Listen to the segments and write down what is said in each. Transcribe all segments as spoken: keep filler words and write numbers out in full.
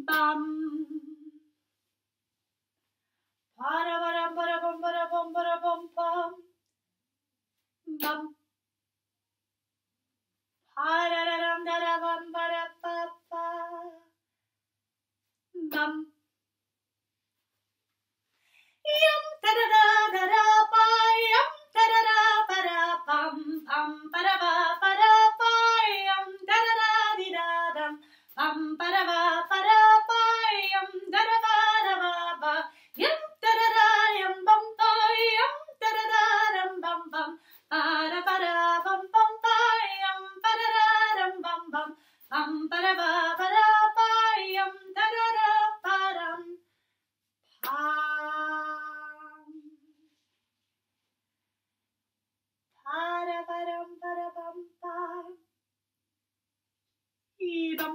bum. Para para para bum para bum para bum bum. Bum. Para da dum da da bum para pa pa. Bum. Yum da da da da da pa yum da da da pa da pum pum pa da ba pa da pa yum da da da di da dum pum pa da ba pa da pa yum da da ba da ba ba yum da da da yum bum pa yum da da da dum bum bum pa da pa da bum bum pa yum pa da da dum bum bum pum pa da ba pa da pa yum da da da pa dum pum. Para param para bum pam. Bum.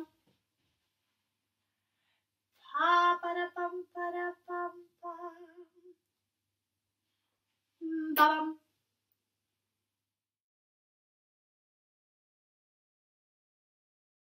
Pa para bum para bum pam. Bum.